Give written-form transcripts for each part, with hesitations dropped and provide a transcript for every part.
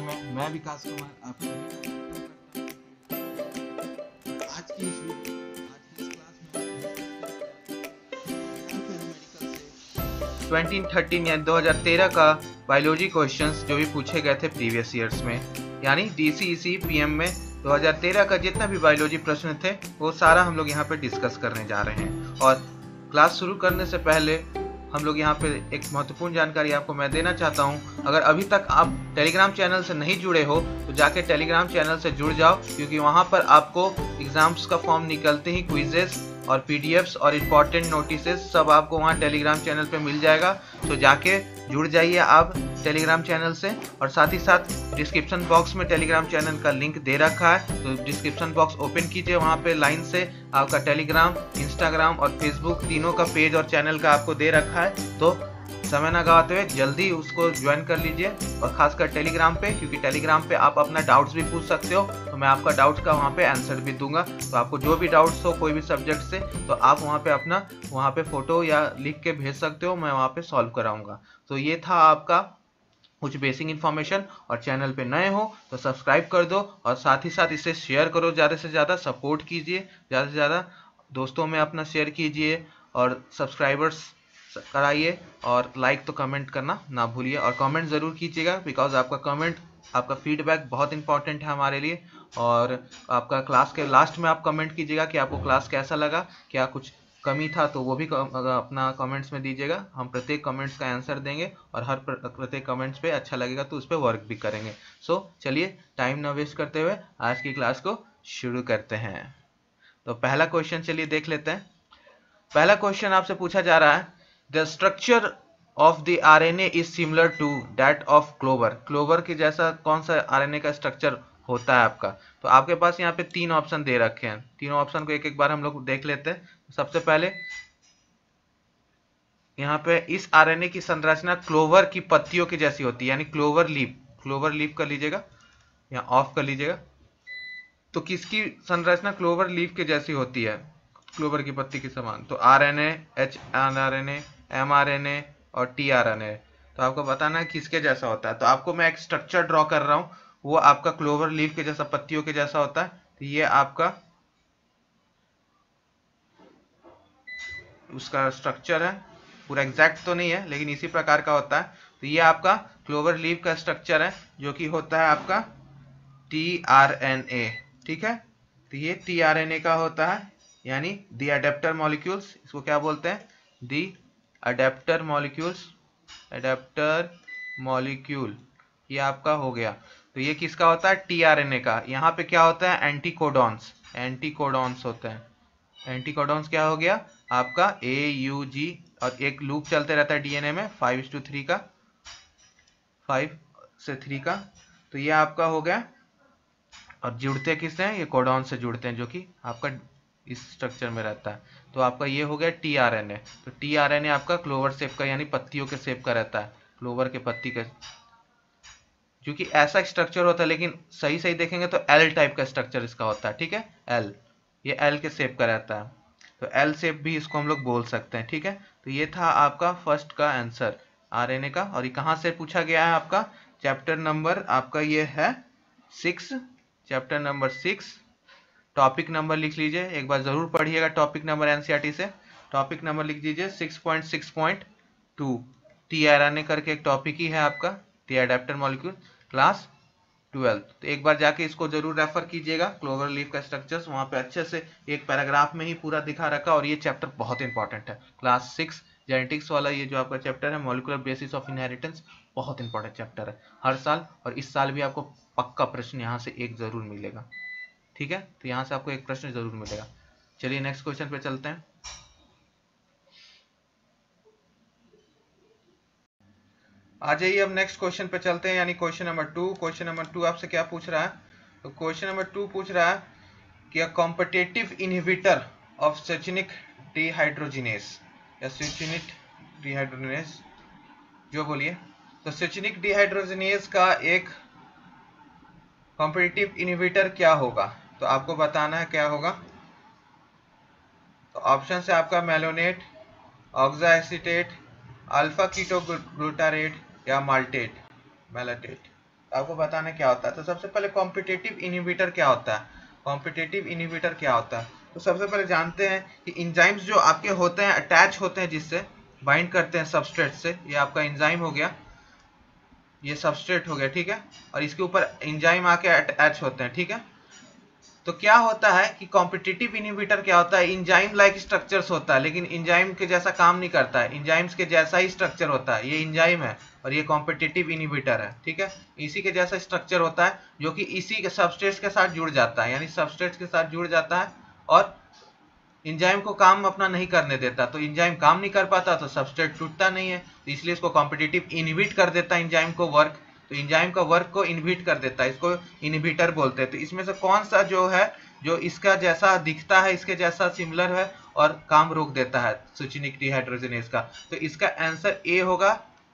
में मैं विकास कुमार आपका आज की इस क्लास में 2013 या 2013 का बायोलॉजी क्वेश्चंस जो भी पूछे गए थे प्रीवियस ईयर्स में, यानी DCEC PM में 2013 का जितना भी बायोलॉजी प्रश्न थे वो सारा हम लोग यहाँ पे डिस्कस करने जा रहे हैं। और क्लास शुरू करने से पहले हम लोग यहाँ पे एक महत्वपूर्ण जानकारी आपको मैं देना चाहता हूँ। अगर अभी तक आप टेलीग्राम चैनल से नहीं जुड़े हो तो जाके टेलीग्राम चैनल से जुड़ जाओ, क्योंकि वहाँ पर आपको एग्जाम्स का फॉर्म निकलते ही क्विजेस और PDFs और इम्पॉर्टेंट नोटिसेस सब आपको वहाँ टेलीग्राम चैनल पे मिल जाएगा। तो जाके जुड़ जाइए आप टेलीग्राम चैनल से। और साथ ही साथ डिस्क्रिप्शन बॉक्स में टेलीग्राम चैनल का लिंक दे रखा है, तो डिस्क्रिप्शन बॉक्स ओपन कीजिए, वहाँ पे लाइन से आपका टेलीग्राम, इंस्टाग्राम और फेसबुक तीनों का पेज और चैनल का आपको दे रखा है। तो समय ना गवाते हुए जल्दी उसको ज्वाइन कर लीजिए, और खासकर टेलीग्राम पे, क्योंकि टेलीग्राम पे आप अपना डाउट्स भी पूछ सकते हो, तो मैं आपका डाउट्स का वहाँ पे आंसर भी दूंगा। तो आपको जो भी डाउट्स हो कोई भी सब्जेक्ट से, तो आप वहाँ पे फोटो या लिख के भेज सकते हो, मैं वहाँ पे सॉल्व कराऊंगा। तो ये था आपका कुछ बेसिक इन्फॉर्मेशन। और चैनल पे नए हो तो सब्सक्राइब कर दो, और साथ ही साथ इसे शेयर करो, ज़्यादा से ज़्यादा सपोर्ट कीजिए, ज़्यादा से ज़्यादा दोस्तों में अपना शेयर कीजिए, और सब्सक्राइबर्स कराइए, और लाइक तो कमेंट करना ना भूलिए, और कमेंट ज़रूर कीजिएगा, बिकॉज आपका कमेंट, आपका फीडबैक बहुत इंपॉर्टेंट है हमारे लिए। और आपका क्लास के लास्ट में आप कमेंट कीजिएगा कि आपको क्लास कैसा लगा, क्या कुछ कमी था तो वो भी अपना कमेंट्स में दीजिएगा। हम प्रत्येक कमेंट्स का आंसर देंगे, और हर प्रत्येक कमेंट्स पे अच्छा लगेगा तो उस पर वर्क भी करेंगे। सो चलिए टाइम ना वेस्ट करते हुए आज की क्लास को शुरू करते हैं। तो पहला क्वेश्चन चलिए देख लेते हैं। पहला क्वेश्चन आपसे पूछा जा रहा है, the structure of the RNA is similar to that of clover. Clover के जैसा कौन सा RNA का स्ट्रक्चर होता है आपका? तो आपके पास यहाँ पे तीन ऑप्शन दे रखे हैं, तीनों ऑप्शन को एक एक बार हम लोग देख लेते हैं। सबसे पहले यहाँ पे इस RNA की संरचना क्लोवर की पत्तियों की जैसी होती है, यानी क्लोवर लीफ कर लीजिएगा, यहाँ ऑफ कर लीजिएगा। तो किसकी संरचना क्लोवर लीफ के जैसी होती है, क्लोवर की पत्ती के समान? तो RNA, hRNA, mRNA और tRNA। तो आपको बताना है किसके जैसा होता है। तो आपको मैं एक स्ट्रक्चर ड्रॉ कर रहा हूँ, वो आपका क्लोवर लीफ के जैसा, पत्तियों के जैसा होता है। तो ये आपका उसका स्ट्रक्चर है, पूरा एग्जैक्ट तो नहीं है लेकिन इसी प्रकार का होता है। तो ये आपका क्लोवर लीफ का स्ट्रक्चर है, जो कि होता है आपका tRNA, ठीक है। तो ये tRNA का होता है, यानी दी अडेप्टर मॉलिक्यूल्स, इसको क्या बोलते हैं? दी अडेप्टर मॉलिक्यूल, ये आपका हो गया। तो ये किसका होता है? tRNA का। यहाँ पे क्या होता है? एंटीकोडॉन्स होते हैं। एंटीकोडॉन्स क्या हो गया आपका? AUG, और एक लूप चलते रहता है DNA में 5:3 का, 5 से 3 का। तो ये आपका हो गया, और जुड़ते किससे हैं? ये कोडॉन से जुड़ते हैं, जो कि आपका इस स्ट्रक्चर में रहता है। तो आपका ये हो गया tRNA। तो tRNA आपका क्लोवर शेप का, यानी पत्तियों के शेप का रहता है, क्लोवर के पत्ती का, क्योंकि ऐसा स्ट्रक्चर होता है। लेकिन सही सही देखेंगे तो L टाइप का स्ट्रक्चर इसका होता है, ठीक है। L, ये L के शेप का रहता है, तो L शेप भी इसको हम लोग बोल सकते हैं, ठीक है। तो ये था आपका फर्स्ट का आंसर RNA का। और ये कहाँ से पूछा गया है? आपका चैप्टर नंबर आपका ये है 6, चैप्टर नंबर 6। टॉपिक नंबर लिख लीजिए, एक बार जरूर पढ़िएगा टॉपिक नंबर NCERT से। टॉपिक नंबर लिख दीजिए 6.6.2। tRNA करके एक टॉपिक ही है आपका, दी अडेप्टर मॉलिक्यूल, क्लास 12। तो एक बार जाके इसको जरूर रेफर कीजिएगा, क्लोवर लीफ का स्ट्रक्चर्स, वहां पे अच्छे से एक पैराग्राफ में ही पूरा दिखा रखा। और ये चैप्टर बहुत इंपॉर्टेंट है, क्लास 6 जेनेटिक्स वाला ये जो आपका चैप्टर है, मॉलिक्यूलर बेसिस ऑफ इनहेरिटेंस, बहुत इंपॉर्टेंट चैप्टर है हर साल। और इस साल भी आपको पक्का प्रश्न यहाँ से एक जरूर मिलेगा, ठीक है। तो यहाँ से आपको एक प्रश्न जरूर मिलेगा। चलिए नेक्स्ट क्वेश्चन पे चलते हैं। आ जाइए अब नेक्स्ट क्वेश्चन पे चलते हैं, यानी क्वेश्चन नंबर 2। क्वेश्चन नंबर 2 आपसे क्या पूछ रहा है? तो क्वेश्चन नंबर 2 पूछ रहा है कि a competitive inhibitor of succinic dehydrogenase, या सेचिनिक डिहाइड्रोजिनेस, जो बोलिए। तो सेचिनिक डिहाइड्रोजिनेस का एक कॉम्पिटिटिव इनहिबिटर क्या होगा? तो आपको बताना है क्या होगा। तो ऑप्शन है आपका मेलोनेट, ऑक्साएसिटेट, अल्फा कीटोग्लूटारेट, या माल्टेट, मेलाटेट। आपको बताना क्या होता है। तो सबसे पहले कॉम्पिटिटिव इनहिबिटर क्या होता है, कॉम्पिटिटिव इनहिबिटर क्या होता है। तो सबसे पहले जानते हैं कि एंजाइम्स जो आपके होते हैं अटैच होते हैं, जिससे बाइंड करते हैं सबस्ट्रेट से। ये आपका एंजाइम हो गया, ये सबस्ट्रेट हो गया, ठीक है, और इसके ऊपर एंजाइम आके अटैच होते हैं, ठीक है। तो क्या होता है कि कॉम्पिटिटिव इनहिबिटर क्या होता है, एंजाइम लाइक स्ट्रक्चर्स होता है, लेकिन एंजाइम के जैसा काम नहीं करता है, एंजाइम्स के जैसा ही स्ट्रक्चर होता है। ये एंजाइम है और ये कॉम्पिटिटिव इनहिबिटर है, ठीक है। इसी के जैसा स्ट्रक्चर होता है जो कि इसी के सबस्ट्रेट के साथ जुड़ जाता है, यानी सबस्ट्रेट के साथ जुड़ जाता है और एंजाइम को काम अपना नहीं करने देता। तो एंजाइम काम नहीं कर पाता तो सबस्ट्रेट टूटता नहीं है, तो इसलिए इसको कॉम्पिटिटिव इनहिबिट कर देता है एंजाइम को वर्क। तो एंजाइम का वर्क को इनहिबिट कर देता है, इसको इनहिबिटर बोलते हैं। तो इसमें से कौन सा जो है जो इसका जैसा दिखता है, इसके जैसा सिमिलर है और काम रोक देता है सुचिनिक डिहाइड्रोजनेज का। तो इसका आंसर ए होगा,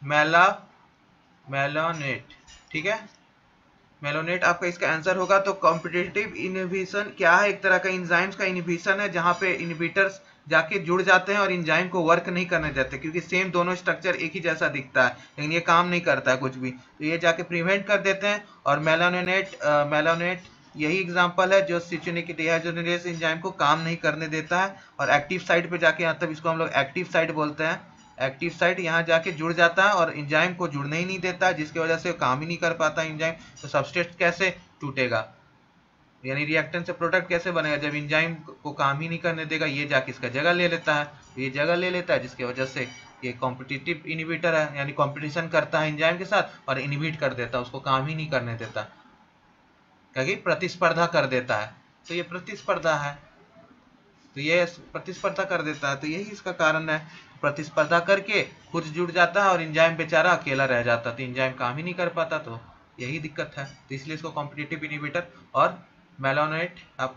मेलानोनेट, ठीक है, मेलानोनेट आपका इसका आंसर होगा। तो कॉम्पिटिटिव इनहिबिशन क्या है, एक तरह का एंजाइम्स का इनहिबिशन है, जहां पे इनहिबिटर्स जाके जुड़ जाते हैं और एंजाइम को वर्क नहीं करने देते, क्योंकि सेम दोनों स्ट्रक्चर एक ही जैसा दिखता है लेकिन ये काम नहीं करता है कुछ भी, तो ये जाके प्रिवेंट कर देते हैं। और मेलानोनेट यही एग्जांपल है जो सुचिनिक डिहाइड्रोजनेज एंजाइम को काम नहीं करने देता है और एक्टिव साइट पे जाके, मतलब इसको हम लोग एक्टिव साइट बोलते हैं, एक्टिव साइट यहाँ जाके जुड़ जाता है और एंजाइम को जुड़ने ही नहीं देता, जिसकी वजह से काम ही नहीं कर पाता एंजाइम। तो सबस्ट्रेट कैसे टूटेगा, यानी रिएक्टेंट से प्रोडक्ट कैसे बनेगा जब एंजाइम को काम ही नहीं करने देगा, ये जाके इसका जगह ले लेता है, ये जगह ले लेता है, जिसकी वजह से ये कॉम्पिटिटिव इनहिबिटर है, यानी कॉम्पिटिशन करता है एंजाइम के साथ और इनहिबिट कर देता है, उसको काम ही नहीं करने देता, क्योंकि प्रतिस्पर्धा कर देता है। तो ये प्रतिस्पर्धा है, तो ये प्रतिस्पर्धा कर देता है, तो यही इसका कारण है। प्रतिस्पर्धा करके खुद जुड़ जाता है और एंजाइम बेचारा अकेला रह जाता, तो एंजाइम काम ही नहीं कर पाता, तो यही दिक्कत है। तो इसलिए इसको कॉम्पिटिटिव इनहिबिटर और मेलानोनेट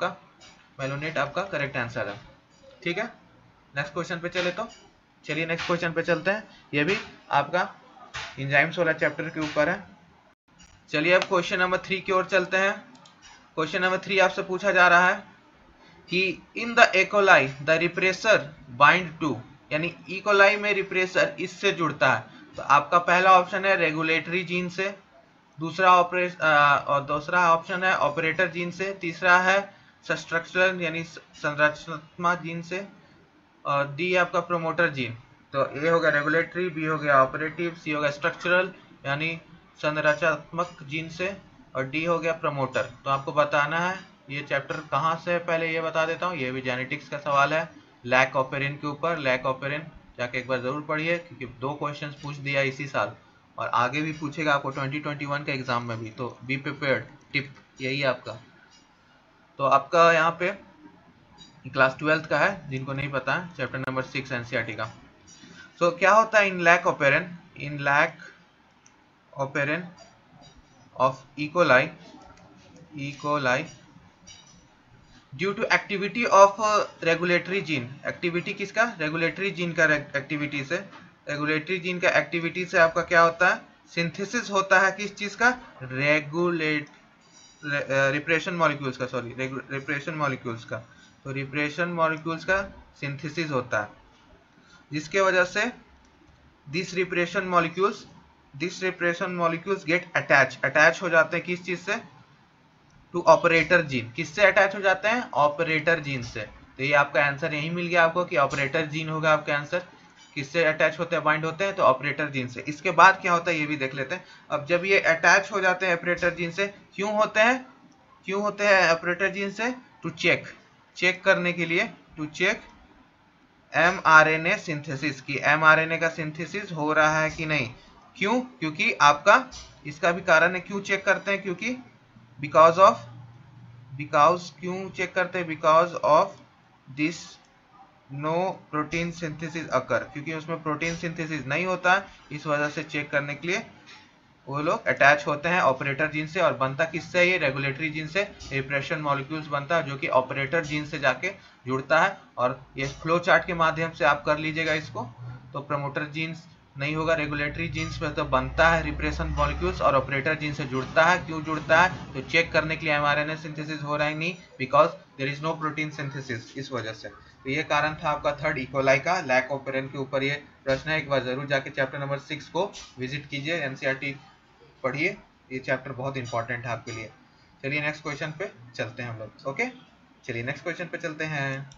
आपका करेक्ट आंसर है, ठीक है। नेक्स्ट क्वेश्चन पे चले, तो चलिए नेक्स्ट क्वेश्चन पे चलते हैं। ये भी आपका एंजाइम्स वाला चैप्टर के ऊपर है। चलिए अब क्वेश्चन नंबर 3 की ओर चलते हैं। क्वेश्चन नंबर 3 आपसे पूछा जा रहा है कि in the E coli the repressor bind to, यानी इकोलाई में रिप्रेसर इससे जुड़ता है। तो आपका पहला ऑप्शन है रेगुलेटरी जीन से, दूसरा ऑप्शन है ऑपरेटर जीन से, तीसरा है स्ट्रक्चरल यानी संरचनात्मक जीन से, और डी आपका प्रोमोटर जीन। तो ए हो गया रेगुलेटरी, बी हो गया ऑपरेटिव, सी हो गया स्ट्रक्चरल यानी संरचनात्मक जीन से, और डी हो गया प्रमोटर। तो आपको बताना है ये चैप्टर कहाँ से है, पहले ये बता देता हूँ। ये भी जेनेटिक्स का सवाल है, लैक ऑपेरिन के ऊपर। लैक ऑपेरिन जाके एक बार जरूर पढ़िए, क्योंकि 2 क्वेश्चन पूछ दिया इसी साल और आगे भी पूछेगा आपको 2021 के एग्जाम में भी, तो बी प्रिपेयर्ड, टिप यही आपका। तो आपका यहाँ पे क्लास 12th का है, जिनको नहीं पता है, चैप्टर नंबर 6 एनसीईआरटी का। सो क्या होता है in lac operon of E coli due to activity of regulatory gene. Activity किसका, रेगुलेटरी जीन का एक्टिविटी से, रेगुलेटरी जीन का एक्टिविटी से आपका क्या होता है, सिंथेसिस होता है किस चीज का, रिप्रेशन मॉलिक्यूल्स का, सॉरी रिप्रेशन मॉलिक्यूल्स का। तो रिप्रेशन मॉलिक्यूल्स का सिंथेसिस होता है, जिसके वजह से this repression molecules get attach हो जाते हैं किस चीज से, टू ऑपरेटर जीन। किससे अटैच हो जाते हैं, ऑपरेटर जीन से। तो ये आपका आंसर यही मिल गया आपको कि ऑपरेटर जीन होगा आपका आंसर। किससे अटैच होते हैं, बाइंड होते हैं, तो ऑपरेटर जीन से। इसके बाद क्या होता है ये भी देख लेते हैं। अब जब ये अटैच हो जाते हैं ऑपरेटर जीन से, क्यों होते हैं ऑपरेटर जीन से, टू चेक करने के लिए, टू चेक mRNA सिंथेसिस की, mRNA का सिंथेसिस हो रहा है कि नहीं। क्यों, क्योंकि आपका इसका भी कारण है क्यों चेक करते हैं, क्योंकि because of this no protein synthesis occur, क्योंकि उसमें प्रोटीन सिंथेसिस नहीं होता है, इस वजह से चेक करने के लिए वो लोग अटैच होते हैं ऑपरेटर जीन से। और बनता किससे, ये रेगुलेटरी जीन से रिप्रेशन मॉलिक्यूल्स बनता है, जो कि ऑपरेटर जीन से जाके जुड़ता है। और ये फ्लो चार्ट के माध्यम से आप कर लीजिएगा इसको। तो प्रमोटर जीन्स नहीं होगा, रेगुलेटरी जीन्स पे तो बनता है रिप्रेशन मॉलिक्यूल्स और ऑपरेटर जीन से जुड़ता है। क्यों जुड़ता है, तो चेक करने के लिए mRNA सिंथेसिस हो रहा है नहीं, because there is no protein synthesis, इस वजह से। तो ये कारण था आपका थर्ड इकोलाई का, लैक ऑपेरिन के ऊपर ये प्रश्न है। एक बार जरूर जाके चैप्टर नंबर 6 को विजिट कीजिए, एनसीईआरटी पढ़िए, ये चैप्टर बहुत इंपॉर्टेंट है आपके लिए। चलिए नेक्स्ट क्वेश्चन पे चलते हैं हम लोग। ओके, चलिए नेक्स्ट क्वेश्चन पे चलते हैं।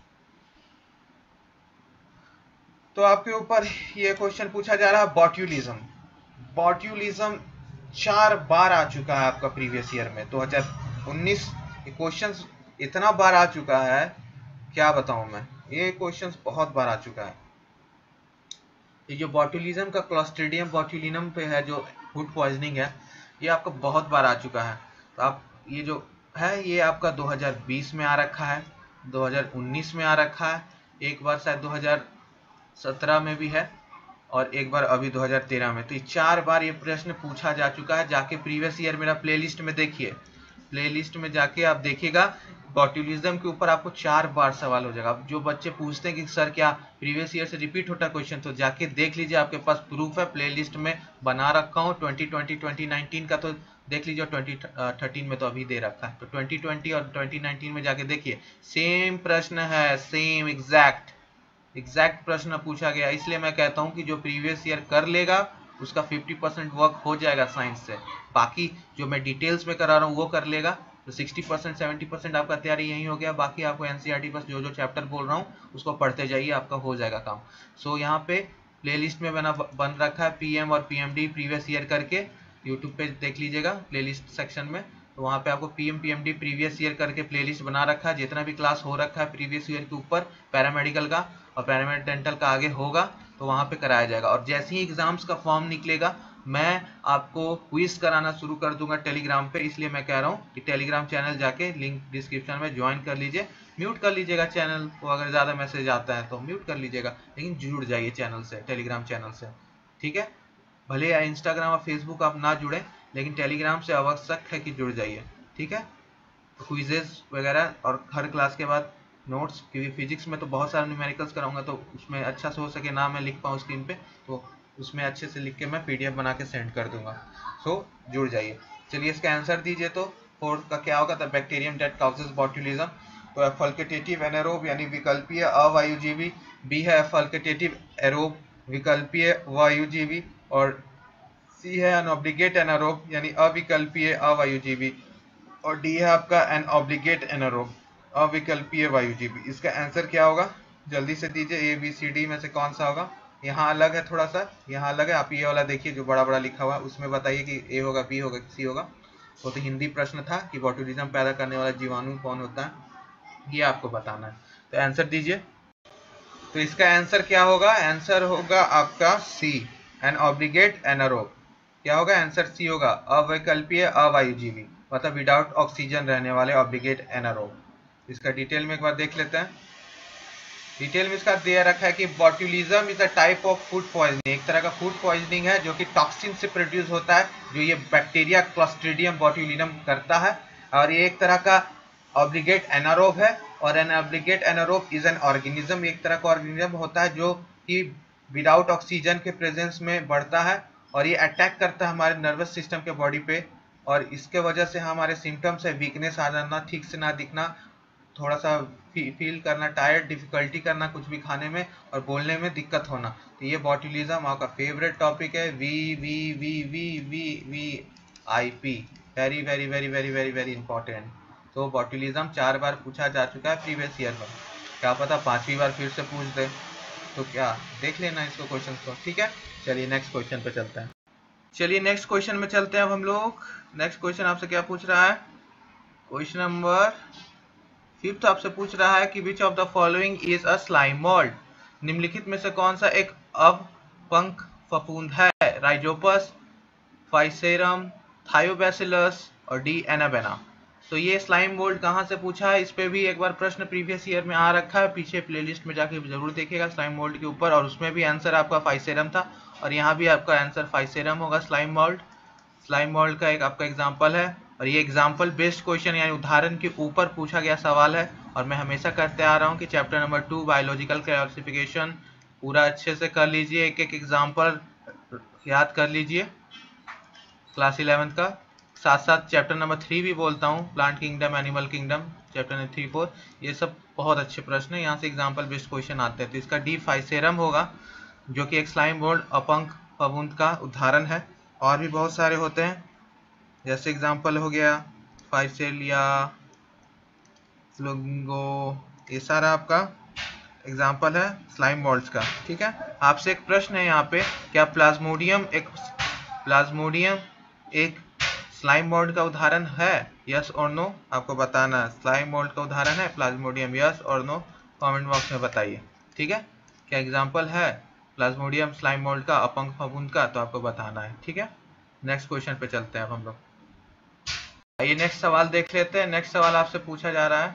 तो आपके ऊपर ये क्वेश्चन पूछा जा रहा है बॉट्यूलिज्म। बॉट्यूलिज्म 4 बार आ चुका है आपका प्रीवियस ईयर में। 2019 क्वेश्चन इतना बार आ चुका है, क्या बताऊं मैं, ये क्वेश्चन बहुत बार आ चुका है। ये जो बॉट्यूलिज्म का क्लॉस्ट्रिडियम बॉट्यूलिनम पे है, जो फूड पॉइजनिंग है, ये आपका बहुत बार आ चुका है। तो आप ये जो है ये आपका 2020 में आ रखा है, 2019 में आ रखा है, एक बार शायद 2017 में भी है, और एक बार अभी 2013 में। तो ये 4 बार ये प्रश्न पूछा जा चुका है। जाके प्रीवियस ईयर मेरा प्लेलिस्ट में देखिए, प्लेलिस्ट में जाके आप देखिएगा, बॉट्यूलिज्म के ऊपर आपको 4 बार सवाल हो जाएगा। जो बच्चे पूछते हैं कि सर क्या प्रीवियस ईयर से रिपीट होता क्वेश्चन, तो जाके देख लीजिए, आपके पास प्रूफ है, प्लेलिस्ट में बना रखा हूँ। 2020 2019 का तो देख लीजिए, 2013 में तो अभी दे रखा है, तो 2020 और 2019 में जाके देखिए, सेम प्रश्न है, सेम एग्जैक्ट प्रश्न पूछा गया। इसलिए मैं कहता हूं कि जो प्रीवियस ईयर कर लेगा उसका 50% वर्क हो जाएगा साइंस से। बाकी जो मैं डिटेल्स में करा रहा हूँ वो कर लेगा तो 60% 70% आपका तैयारी यही हो गया। बाकी आपको एनसीईआरटी बस जो चैप्टर बोल रहा हूँ उसको पढ़ते जाइए, आपका हो जाएगा काम। सो यहाँ पे प्लेलिस्ट में बन रखा है पीएम और पीएमडी प्रीवियस ईयर करके, यूट्यूब पे देख लीजिएगा प्लेलिस्ट सेक्शन में। तो वहाँ पे आपको पीएम पीएमडी प्रीवियस ईयर करके प्लेलिस्ट बना रखा है। जितना भी क्लास हो रखा है प्रीवियस ईयर के ऊपर पैरामेडिकल का और पैरामेडिकल डेंटल का आगे होगा तो वहाँ पे कराया जाएगा। और जैसे ही एग्जाम्स का फॉर्म निकलेगा मैं आपको क्विज कराना शुरू कर दूंगा टेलीग्राम पे। इसलिए मैं कह रहा हूँ कि टेलीग्राम चैनल जाके लिंक डिस्क्रिप्शन में ज्वाइन कर लीजिए। म्यूट कर लीजिएगा चैनल को, अगर ज़्यादा मैसेज आता है तो म्यूट कर लीजिएगा, लेकिन जुड़ जाइए चैनल से, टेलीग्राम चैनल से, ठीक है। भले इंस्टाग्राम और फेसबुक आप ना जुड़े, लेकिन टेलीग्राम से आवश्यक है कि जुड़ जाइए, ठीक है। क्विजेज वगैरह और हर क्लास के बाद नोट्स, क्योंकि फिजिक्स में तो बहुत सारे न्यूमेरिकल्स कराऊंगा तो उसमें अच्छा से हो सके ना मैं लिख पाऊँ स्क्रीन पे, तो उसमें अच्छे से लिख के मैं पीडीएफ बना के सेंड कर दूंगा। सो जुड़ जाइए। चलिए इसका आंसर दीजिए। तो 4 का क्या होगा, the bacterium that causes botulism. तो फल्केटेटिव एनारोब यानी विकल्पीय अवायुजीवी, बी है फल्केटेटिव एरोब विकल्पीय वायुजीवी, और सी है अनऑब्लिगेट एनारोब यानी अविकल्पीय अवायुजीवी, और डी है आपका एन ऑब्लिगेट एनारोब अविकल्पीय वायुजीवी। इसका आंसर क्या होगा, जल्दी से दीजिए, ए बी सी डी में से कौन सा होगा। यहाँ अलग है, थोड़ा सा यहाँ अलग है, आप ये वाला देखिए जो बड़ा बड़ा लिखा हुआ है, उसमें बताइए कि ए होगा, बी होगा, सी होगा। वो तो हिंदी प्रश्न था कि बॉट्यूलिज्म पैदा करने वाला जीवाणु कौन होता है, ये आपको बताना है। तो आंसर दीजिए। तो इसका आंसर क्या होगा, आंसर होगा आपका सी, एन ऑब्लिगेट एनारोब। क्या होगा, आंसर सी होगा, अवैकल्पीय अवायुजीवी, मतलब विदाउट ऑक्सीजन रहने वाले ऑब्लिगेट एनारोब। इसका डिटेल में एक बार देख लेते हैं। डिटेल में इसका दिया रखा है कि botulism is a type of food poisoning, एक तरह का फूड पॉइजनिंग है जो कि टॉक्सिन से प्रोड्यूस होता है, जो ये बैक्टीरिया क्लॉस्ट्रिडियम बॉट्यूलिनम करता है। और ये एक तरह का ऑब्लिगेट एनारोब है, और an obligate anaerobe is an organism, एक तरह का ऑर्गेनिज्म होता है जो कि विदाउट ऑक्सीजन के प्रेजेंस में बढ़ता है, और ये अटैक करता है हमारे नर्वस सिस्टम के बॉडी पे, और इसके वजह से हमारे सिम्टम्स है वीकनेस आ जाना, ठीक से ना दिखना, थोड़ा सा फील करना टायर्ड, डिफिकल्टी करना कुछ भी खाने में और बोलने में दिक्कत होना। तो ये बॉट्यूलिज्म आपका फेवरेट टॉपिक है, V V V V V V I P, very very very very very very important. तो बॉट्यूलिज्म 4 बार पूछा जा चुका है प्रीवियस ईयर में, क्या पता 5वीं बार फिर से पूछ दे, तो क्या देख लेना इसको क्वेश्चन को, ठीक है। चलिए नेक्स्ट क्वेश्चन पे चलते हैं। चलिए नेक्स्ट क्वेश्चन में चलते हैं अब हम लोग। नेक्स्ट क्वेश्चन आपसे क्या पूछ रहा है, क्वेश्चन नंबर 5 आपसे पूछ रहा है कि which of the following is a slime mould, निम्नलिखित में से कौन सा एक अवपंख फफूंद है, राइजोपस, फाइसेरम, थायोबैसिलस और डी एनाबेना। तो ये स्लाइम मोल्ड कहाँ से पूछा है, इस पे भी एक बार प्रश्न प्रीवियस ईयर में आ रखा है, पीछे प्लेलिस्ट में जाके जरूर देखिएगा स्लाइम मोल्ड के ऊपर, और उसमें भी आंसर आपका फाइसेरम था, और यहाँ भी आपका आंसर फाइसेरम होगा। स्लाइम मोल्ड का एक आपका एग्जाम्पल है, और ये एग्जाम्पल बेस्ड क्वेश्चन यानी उदाहरण के ऊपर पूछा गया सवाल है। और मैं हमेशा करते आ रहा हूँ कि चैप्टर नंबर 2 बायोलॉजिकल क्लासिफिकेशन पूरा अच्छे से कर लीजिए, एक एक एग्जाम्पल याद कर लीजिए क्लास 11 का, साथ साथ चैप्टर नंबर 3 भी बोलता हूँ, plant kingdom, animal kingdom, chapter number 3 4, ये सब बहुत अच्छे प्रश्न है, यहाँ से एग्जाम्पल बेस्ड क्वेश्चन आते हैं। तो इसका डी फाइसेरम होगा, जो कि एक स्लाइम मोल्ड अपंख फफूंद का उदाहरण है, और भी बहुत सारे होते हैं, जैसे एग्जांपल हो गया फाइसेलिया, फ्लुमिंगो, ये सारा आपका एग्जाम्पल है स्लाइम मोल्ड्स का। ठीक है, आपसे एक प्रश्न है यहाँ पे, क्या प्लाज्मोडियम एक स्लाइम मोल्ड का उदाहरण है? यस और नो आपको बताना है। स्लाइम मोल्ड का उदाहरण है प्लाज्मोडियम, यस और नो कमेंट बॉक्स में बताइए। ठीक है, क्या एग्जाम्पल है प्लाज्मोडियम स्लाइम मोल्ड का, अपंग फफूंद का, तो आपको बताना है। ठीक है, नेक्स्ट क्वेश्चन पे चलते हैं अब हम लोग। आइए नेक्स्ट सवाल देख लेते हैं। नेक्स्ट सवाल आपसे पूछा जा रहा है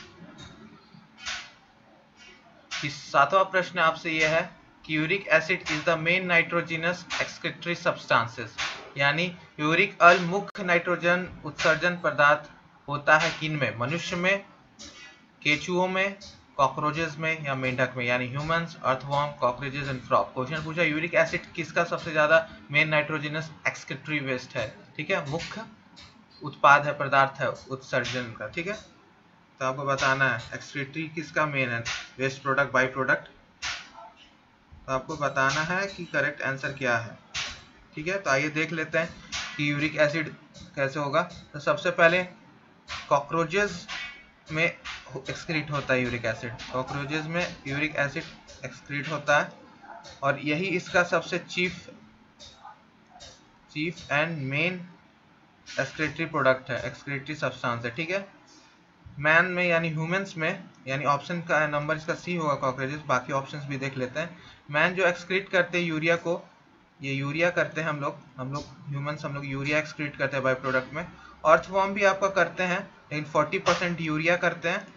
कि 7वां प्रश्न आपसे यह है कि uric acid is the main nitrogenous excretory substances, यानी यूरिक अम्ल मुख्य नाइट्रोजन उत्सर्जन पदार्थ होता है किन में? मनुष्य में, केचुओं में, कॉकरोचेस में या मेंढक में, यानी humans, earthworm, cockroaches and frog. Question पूछा यूरिक एसिड किसका सबसे ज्यादा मेन नाइट्रोजिनस एक्सक्रीटरी वेस्ट है? ठीक है, मुख्य उत्पाद है, पदार्थ है उत्सर्जन का। ठीक है, तो आपको बताना है एक्सक्रीटरी किसका मेन है, वेस्ट प्रोडक्ट, बाई प्रोडक्ट। तो आपको बताना है कि करेक्ट आंसर क्या है। ठीक है, तो आइए देख लेते हैं कि यूरिक एसिड कैसे होगा। तो सबसे पहले कॉकरोचेस में एक्सक्रीट होता है यूरिक एसिड, कॉकरोचेस में यूरिक एसिड एक्सक्रीट होता है और यही इसका सबसे chief and main excretory product है, एक्सक्रीटरी सब्सटेंस है। ठीक है, मैन में यानी ह्यूमंस में, यानी ऑप्शन का नंबर इसका सी होगा कॉकरोचेस, बाकी ऑप्शंस भी देख लेते हैं। मैन जो एक्सक्रीट करते हैं यूरिया को, ये यूरिया करते हैं हम लोग ह्यूमंस, हम लोग यूरिया एक्सक्रीट करते हैं बाय प्रोडक्ट में। अर्थवॉर्म भी आपका करते हैं, लेकिन 40% यूरिया करते हैं,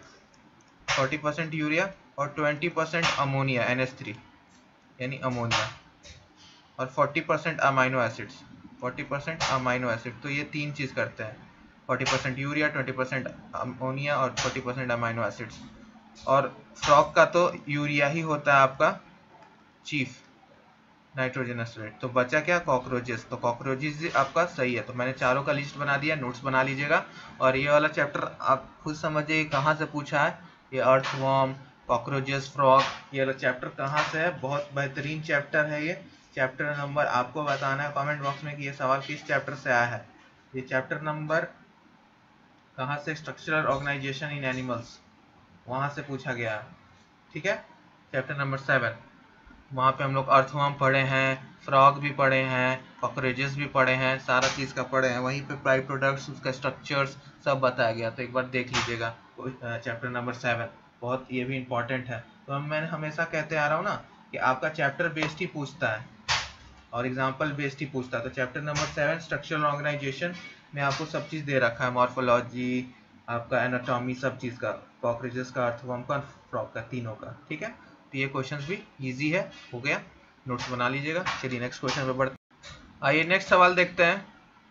40% यूरिया और 20% अमोनिया NH3 यानी अमोनिया, और 40% अमाइनो एसिड्स, 40% अमाइनो एसिड। तो ये तीन चीज़ करते हैं, 40% यूरिया, 20% अमोनिया और 40% अमाइनो एसिड्स। और फ्रॉग का तो यूरिया ही होता है आपका चीफ नाइट्रोजनस रेट। तो बचा क्या? कॉकरोचेस। तो कॉकरोचेस आपका सही है। तो मैंने चारों का लिस्ट बना दिया, नोट्स बना लीजिएगा। और ये वाला चैप्टर आप खुद समझिए कहाँ से पूछा है, ये अर्थवॉर्म, कॉकरोचेस, फ्रॉग, ये वाला चैप्टर कहाँ से है। बहुत बेहतरीन चैप्टर है ये। चैप्टर नंबर आपको बताना है कमेंट बॉक्स में कि ये सवाल किस चैप्टर से आया है। ये चैप्टर नंबर कहाँ से? स्ट्रक्चरल ऑर्गेनाइजेशन इन एनिमल्स, वहाँ से पूछा गया है। ठीक है, चैप्टर नंबर 7। वहाँ पे हम लोग अर्थवॉर्म पढ़े हैं, फ्रॉग भी पढ़े हैं, कॉकरोचेस भी पढ़े हैं, सारा चीज़ का पढ़े हैं। वहीं पे बाई प्रोडक्ट्स, उसका स्ट्रक्चर्स सब बताया गया। तो एक बार देख लीजिएगा चैप्टर नंबर 7, बहुत ये भी इम्पोर्टेंट है। तो मैं हमेशा कहते आ रहा हूँ ना कि आपका चैप्टर बेस्ड ही पूछता है और एग्जाम्पल बेस्ड ही पूछता है। तो चैप्टर नंबर 7 स्ट्रक्चरल ऑर्गेनाइजेशन में आपको सब चीज़ दे रखा है, मॉर्फोलॉजी, आपका एनाटॉमी, सब चीज़ का, कॉकरोचेस का, अर्थवॉर्म का, फ्रॉग का, तीनों का। ठीक है, तो ये क्वेश्चन भी इजी है, हो गया, नोट्स बना लीजिएगा। चलिए नेक्स्ट क्वेश्चन पे बढ़ते हैं। आइए नेक्स्ट सवाल देखते हैं।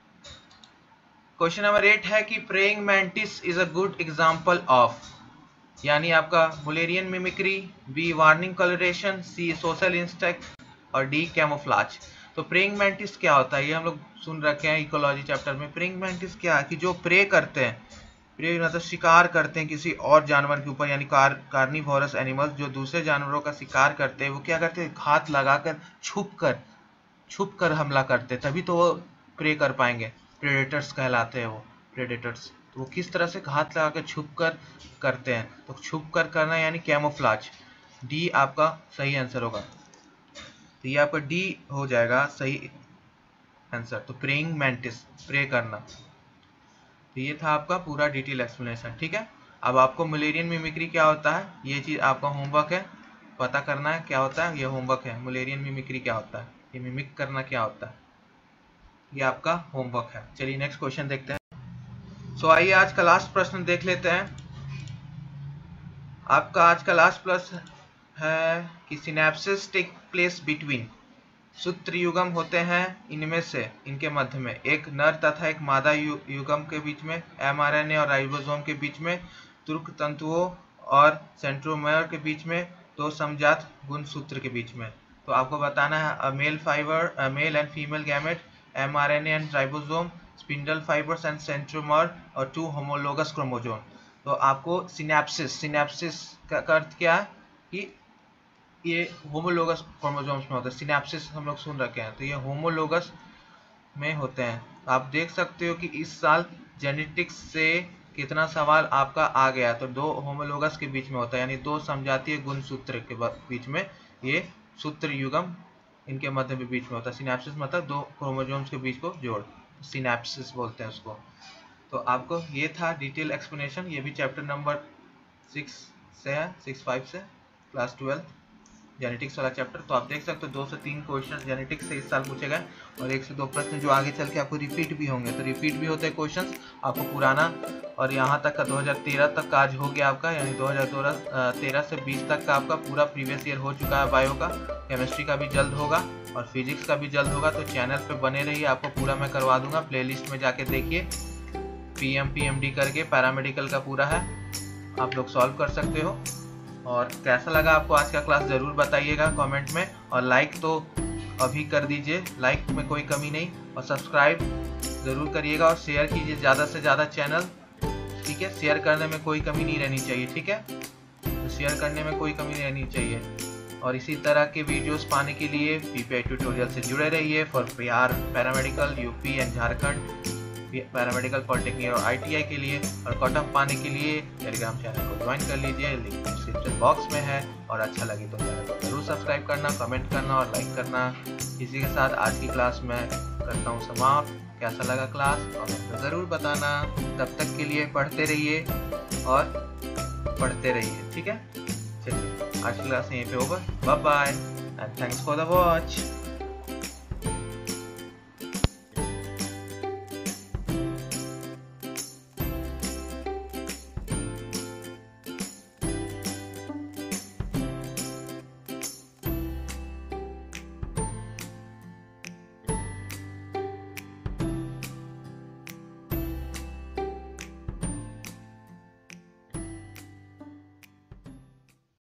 क्वेश्चन नंबर 8 है कि praying mantis is a good example of, यानी आपका Mullerian mimicry, B warning coloration, C social instinct और डी कैमोफ्लाज। तो प्रेइंग मैंटिस क्या होता है, ये हम लोग सुन रखे हैं इकोलॉजी चैप्टर में। प्रेइंग मैंटिस क्या है कि जो प्रे करते हैं, प्रे मतलब शिकार करते हैं किसी और जानवर के ऊपर, यानी कार्निवोरस एनिमल्स जो दूसरे जानवरों का शिकार करते हैं, वो क्या करते हैं? घात लगाकर छुप कर हमला करते हैं, तभी तो वो प्रे कर पाएंगे। प्रेडेटर्स कहलाते हैं वो, प्रेडेटर्स। तो वो किस तरह से घात लगा के छुप कर करते हैं? तो छुप कर करना यानी कैमोफ्लाज। डी आपका सही आंसर होगा। तो ये आपका डी हो जाएगा सही आंसर। तो प्रेइंग मैंटिस, प्रे करना। तो ये था आपका पूरा डिटेल एक्सप्लेनेशन। ठीक है, अब आपको मुलेरियन मिमिक्री क्या होता है, ये चीज़ आपका होमवर्क है, पता करना है क्या होता है। ये होमवर्क है, मुलेरियन मिमिक्री क्या होता है, ये मिमिक करना क्या होता है, ये आपका होमवर्क है। चलिए नेक्स्ट क्वेश्चन देखते हैं। सो आइए आज का लास्ट प्रश्न देख लेते हैं। आपका आज का लास्ट प्रश्न है कि सिनेप्सिस टेक प्लेस बिटवीन, सूत्र युगम होते हैं इनमें से, इनके मध्य में, एक नर तथा एक मादा युगम के बीच में, mRNA और राइबोसोम के बीच में, तुर्क तंतुओं और सेंट्रोमेयर के बीच में, दो समजात गुणसूत्र के बीच में। तो आपको बताना है a male and female gamete, mRNA and ribosome, spindle fibres and centromere और 2 होमोलोगस क्रोमोसोम। तो आपको सिनेप्सिस का अर्थ क्या है कि ये होमोलोगस क्रोमोसोम्स में होता है। सिनेप्सिस हम लोग सुन रखे हैं, तो ये होमोलोगस में होते हैं। आप देख सकते हो कि इस साल जेनेटिक्स से कितना सवाल आपका आ गया। तो दो होमोलोगस के बीच में होता है, यानी दो समजातीय गुणसूत्र के बीच में ये सूत्र युग्म इनके मध्य में बीच में होता है। सिनेप्सिस मतलब दो क्रोमोसोम्स के बीच को जोड़, सिनेप्सिस बोलते हैं उसको। तो आपको ये था डिटेल एक्सप्लेनेशन। ये भी चैप्टर नंबर 6 से है, 6-5 से, क्लास 12 जेनेटिक्स वाला चैप्टर। तो आप देख सकते हो 2 से 3 क्वेश्चन जेनेटिक्स से इस साल पूछे गए और 1 से 2 प्रश्न जो आगे चल के आपको रिपीट भी होंगे। तो रिपीट भी होते हैं क्वेश्चन आपको पुराना, और यहाँ तक का 2013 तक का आज हो गया आपका, यानी 2013 से 20 तक का आपका पूरा प्रीवियस ईयर हो चुका है बायो का। केमिस्ट्री का भी जल्द होगा और फिजिक्स का भी जल्द होगा। तो चैनल पे बने रहिए, आपको पूरा मैं करवा दूंगा। प्लेलिस्ट में जाके देखिए, PMD करके पैरामेडिकल का पूरा है, आप लोग सॉल्व कर सकते हो। और कैसा लगा आपको आज का क्लास ज़रूर बताइएगा कमेंट में, और लाइक तो अभी कर दीजिए, लाइक में कोई कमी नहीं, और सब्सक्राइब ज़रूर करिएगा और शेयर कीजिए ज़्यादा से ज़्यादा चैनल, ठीक है। शेयर करने में कोई कमी नहीं रहनी चाहिए, ठीक है, तो शेयर करने में कोई कमी नहीं रहनी चाहिए। और इसी तरह के वीडियोस पाने के लिए PPI ट्यूटोरियल से जुड़े रहिए for paramedical UP and Jharkhand paramedical polytechnic और ITI के लिए। और कट ऑफ पाने के लिए टेलीग्राम चैनल को ज्वाइन कर लीजिए, लिंक डिस्क्रिप्शन बॉक्स में है। और अच्छा लगे तो चैनल को जरूर सब्सक्राइब करना, कमेंट करना और लाइक करना। इसी के साथ आज की क्लास में करता हूँ समाप्त। कैसा लगा क्लास कमेंट में ज़रूर बताना। तब तक के लिए पढ़ते रहिए और पढ़ते रहिए, ठीक है। चलिए आज की क्लास यहीं पे over. Bye bye and thanks for the watch.